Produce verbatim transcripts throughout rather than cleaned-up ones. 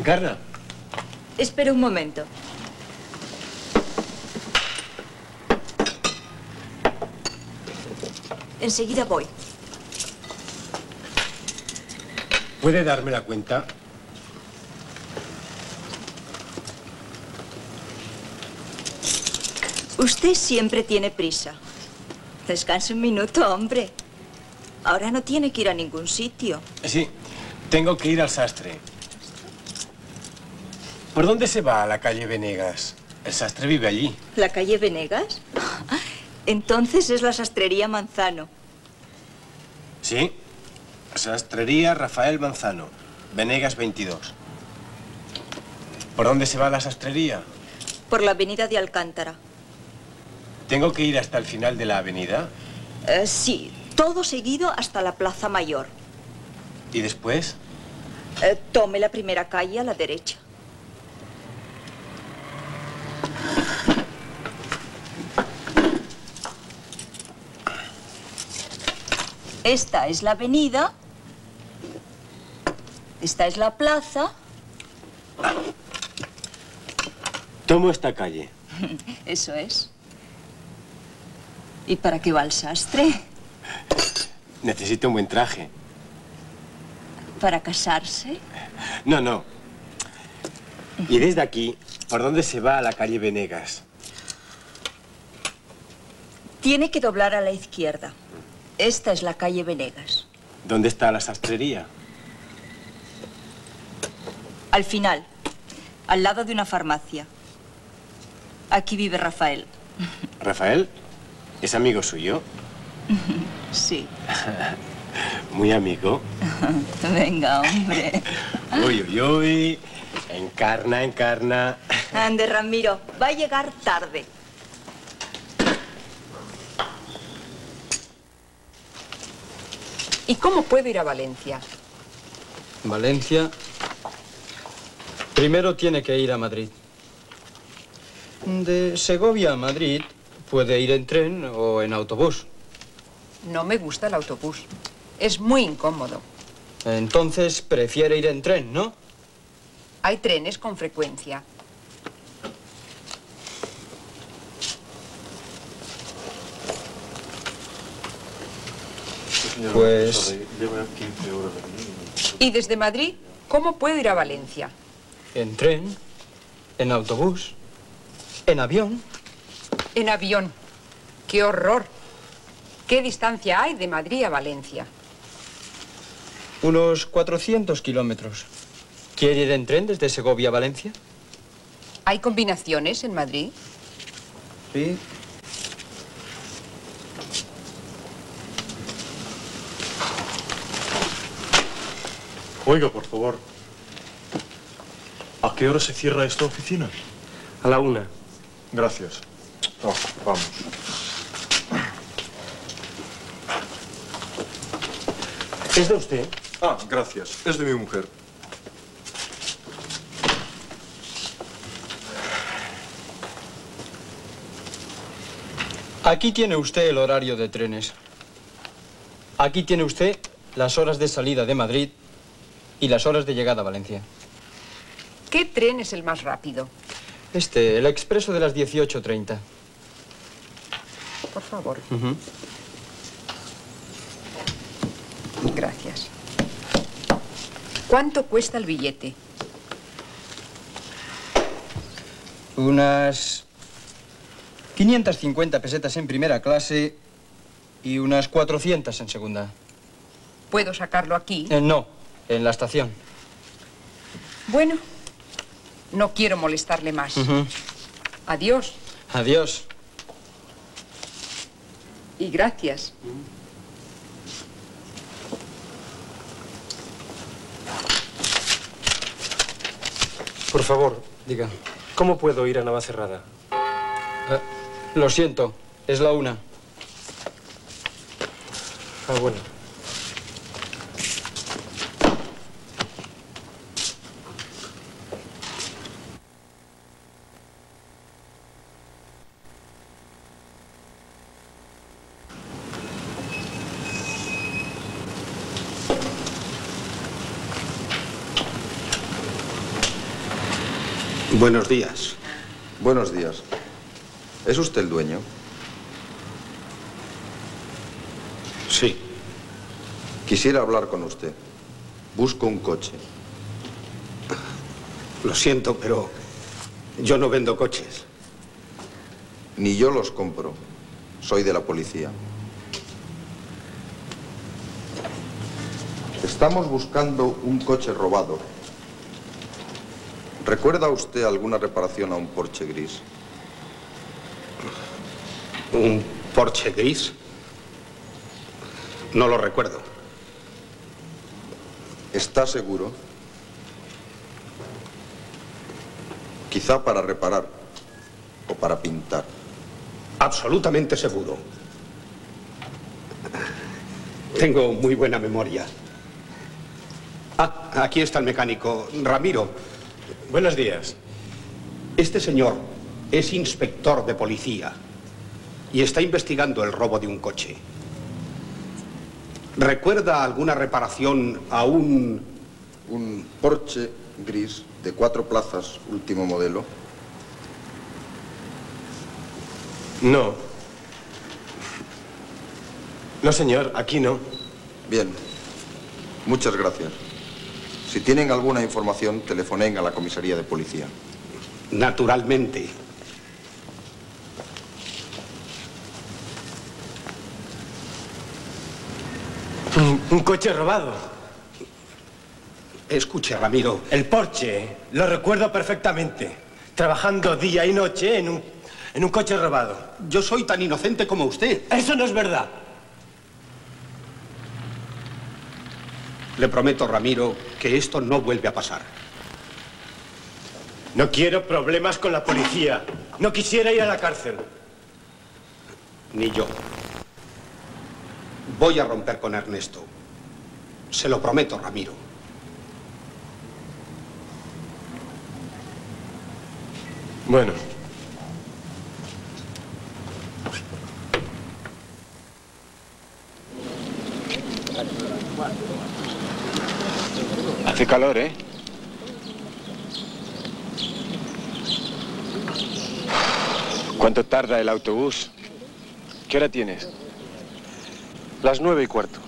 Encarna. Espera un momento. Enseguida voy. ¿Puede darme la cuenta? Usted siempre tiene prisa. Descanse un minuto, hombre. Ahora no tiene que ir a ningún sitio. Sí, tengo que ir al sastre. ¿Por dónde se va a la calle Venegas? El sastre vive allí. ¿La calle Venegas? Entonces es la sastrería Manzano. Sí. Sastrería Rafael Manzano. Venegas veintidós. ¿Por dónde se va la sastrería? Por la avenida de Alcántara. ¿Tengo que ir hasta el final de la avenida? Eh, sí, todo seguido hasta la Plaza Mayor. ¿Y después? Eh, tome la primera calle a la derecha. Esta es la avenida. Esta es la plaza. Tomo esta calle. Eso es. ¿Y para qué va el sastre? Necesito un buen traje. ¿Para casarse? No, no. Y desde aquí, ¿por dónde se va a la calle Venegas? Tiene que doblar a la izquierda. Esta es la calle Venegas. ¿Dónde está la sastrería? Al final, al lado de una farmacia. Aquí vive Rafael. ¿Rafael? ¿Es amigo suyo? Sí. Muy amigo. Venga, hombre. Uy, uy, uy. Encarna, encarna. Ande, Ramiro, va a llegar tarde. ¿Y cómo puedo ir a Valencia? Valencia. Primero tiene que ir a Madrid. De Segovia a Madrid puede ir en tren o en autobús. No me gusta el autobús. Es muy incómodo. Entonces prefiere ir en tren, ¿no? Hay trenes con frecuencia. Pues... ¿Y desde Madrid cómo puedo ir a Valencia? En tren, en autobús, en avión. En avión. ¡Qué horror! ¿Qué distancia hay de Madrid a Valencia? Unos cuatrocientos kilómetros. ¿Quiere ir en tren desde Segovia a Valencia? ¿Hay combinaciones en Madrid? Sí. Oiga, por favor. ¿A qué hora se cierra esta oficina? A la una. Gracias. Oh, vamos. ¿Es de usted? Ah, gracias. Es de mi mujer. Aquí tiene usted el horario de trenes. Aquí tiene usted las horas de salida de Madrid y las horas de llegada a Valencia. ¿Qué tren es el más rápido? Este, el expreso de las dieciocho treinta. Por favor. Uh-huh. Gracias. ¿Cuánto cuesta el billete? Unas quinientas cincuenta pesetas en primera clase y unas cuatrocientas en segunda. ¿Puedo sacarlo aquí? Eh, no, en la estación. Bueno, no quiero molestarle más. Uh-huh. Adiós. Adiós. Y gracias. Por favor, Diga. ¿cómo puedo ir a Navacerrada? Eh, lo siento, es la una. Ah, bueno. Buenos días. Buenos días. ¿Es usted el dueño? Sí. Quisiera hablar con usted. Busco un coche. Lo siento, pero yo no vendo coches. Ni yo los compro. Soy de la policía. Estamos buscando un coche robado. ¿Recuerda usted alguna reparación a un Porsche gris? ¿Un Porsche gris? No lo recuerdo. ¿Está seguro? Quizá para reparar o para pintar. Absolutamente seguro. Tengo muy buena memoria. Ah, aquí está el mecánico. Ramiro. Buenos días. Este señor es inspector de policía y está investigando el robo de un coche. ¿Recuerda alguna reparación a un... un Porsche gris de cuatro plazas, último modelo? No. No, señor, aquí no. Bien. Muchas gracias. Si tienen alguna información, telefonen a la comisaría de policía. Naturalmente. Un, un coche robado. Escuche, Ramiro. El Porsche, lo recuerdo perfectamente. Trabajando día y noche en un, en un coche robado. Yo soy tan inocente como usted. Eso no es verdad. Le prometo, Ramiro, que esto no vuelve a pasar. No quiero problemas con la policía. No quisiera ir a la cárcel. Ni yo. Voy a romper con Ernesto. Se lo prometo, Ramiro. Bueno. Hace calor, ¿eh? ¿Cuánto tarda el autobús? ¿Qué hora tienes? Las nueve y cuarto.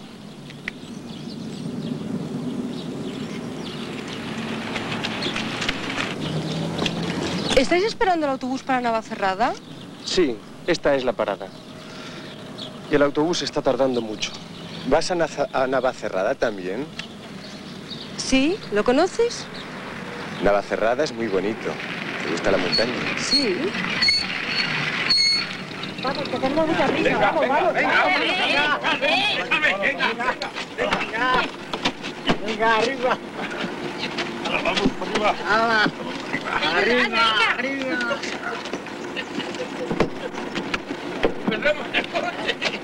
¿Estáis esperando el autobús para Navacerrada? Sí, esta es la parada. Y el autobús está tardando mucho. ¿Vas a, Naza- a Navacerrada también? Sí, ¿lo conoces? Navacerrada es muy bonito. ¿Te gusta la montaña? Sí. Vamos, que tenemos mucha risa. Venga, vamos, venga, vamos. venga, vamos, venga, venga, venga, venga, venga, venga, arriba. Vamos por arriba. Arriba, arriba. Perdemos el coche.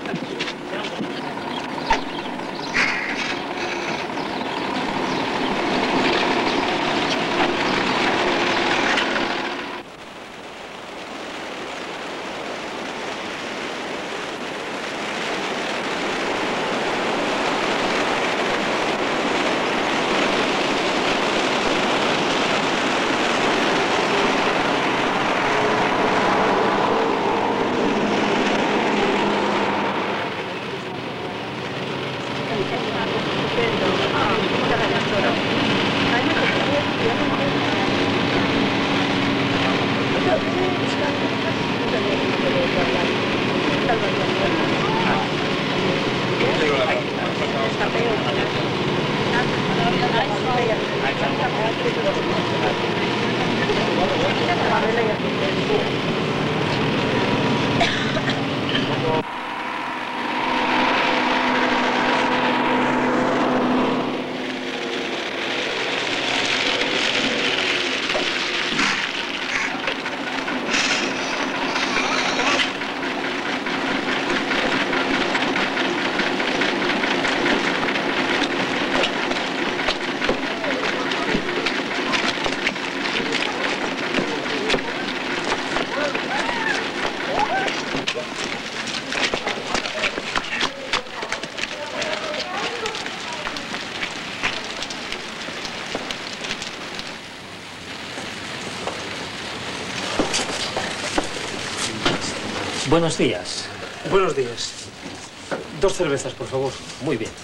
Buenos días. Buenos días. Dos cervezas, por favor. Muy bien.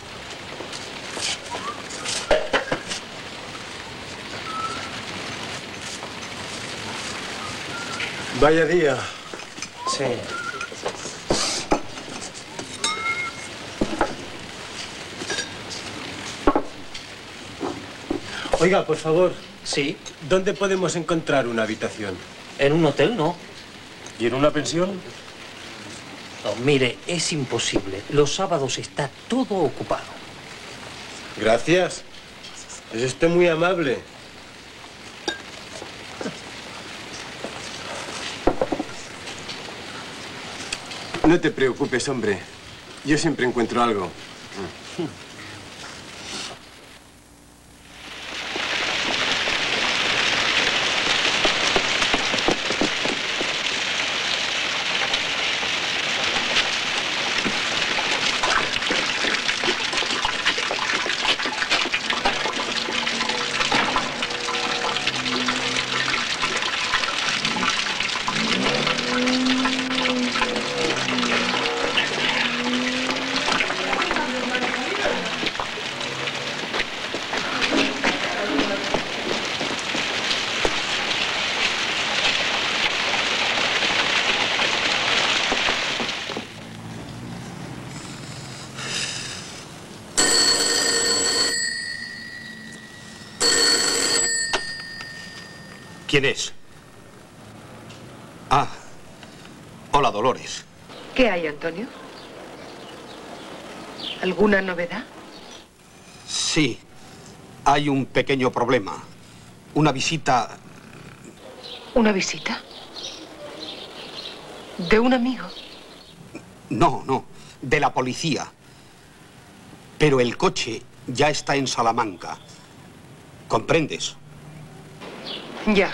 Vaya día. Sí. Oiga, por favor. Sí. ¿Dónde podemos encontrar una habitación? En un hotel, no. ¿Y en una pensión? No, mire, es imposible. Los sábados está todo ocupado. Gracias. Es usted muy amable. No te preocupes, hombre. Yo siempre encuentro algo. ¿Quién es? Ah, hola, Dolores. ¿Qué hay, Antonio? ¿Alguna novedad? Sí, hay un pequeño problema. Una visita... ¿Una visita? ¿De un amigo? No, no, de la policía. Pero el coche ya está en Salamanca. ¿Comprendes? Ya.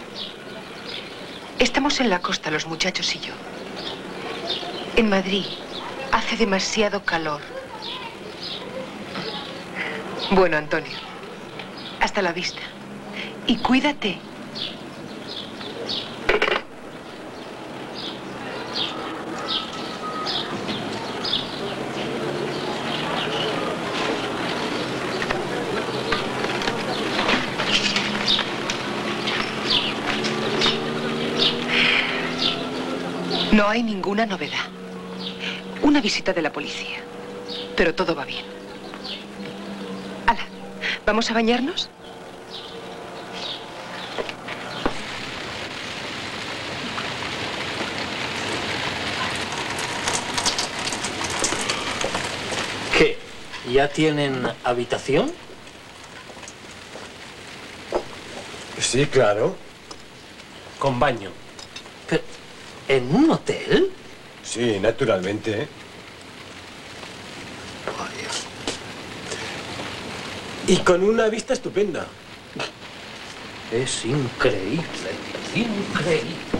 Estamos en la costa, los muchachos y yo. En Madrid hace demasiado calor. Bueno, Antonio, hasta la vista. Y cuídate. No hay ninguna novedad. Una visita de la policía. Pero todo va bien. Hala, ¿vamos a bañarnos? ¿Qué? ¿Ya tienen habitación? Sí, claro. Con baño. Pero, ¿en un hotel? Sí, naturalmente. Vaya. Y con una vista estupenda. Es increíble, increíble.